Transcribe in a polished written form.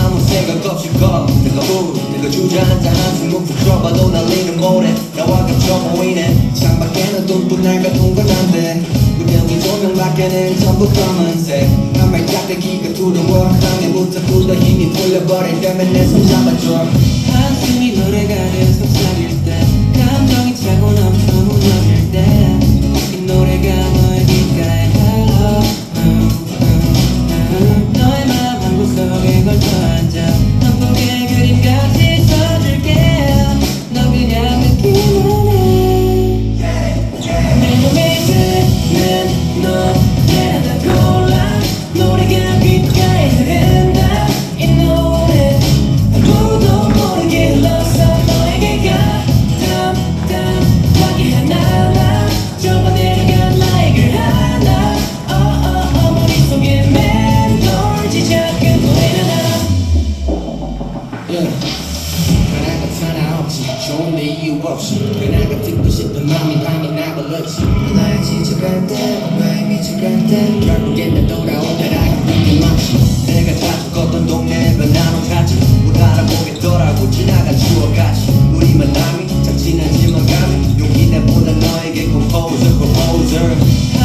아무 생각 없이 걷다가 내가 주저앉아 한숨 묵묵 들어봐도 날리는 모래 나와 겹쳐 보이네 창밖에는 뚱뚱 낡아둔 건 안돼 우연히 조명 밖에는 전부 검은색 한 발짝대기가 두려워 땅에부터 굴러 힘이 풀려버린다면 내 손 잡아줘 한숨이 노래가 돼 속삭일 때 감정이 차고 넘쳐 무너질 때 이 노래가 너의 귓가에 hello 너의 맘 한구석에 걸터 앉아 넌 보기에 그림같이 써줄게 넌 그냥 느끼만 해내 몸에 드는 노래가 다 골라 노래가 귓가에 흐른다 이 노래 아무도 모르게 흘러서 너에게 가 담담하게 하나하나 좁아 내려간 나의 글 하나 머릿속에 맴돌지 작은 노래나 하나 같 하나 없지 좋은 내 이유 없이 그나가 듣고 싶은 맘이 밤이 나불렀지 나의 지쳐갈 때 뭔가에 미쳐갈 때 결국엔 나 돌아오더라 그게 마치 내가 자주 걷던 동네에 변화로 같이 못 알아보겠더라고 지나간 추억같이 우리 만남이 참 진하지만 감히 용기 내보다 너에게 composer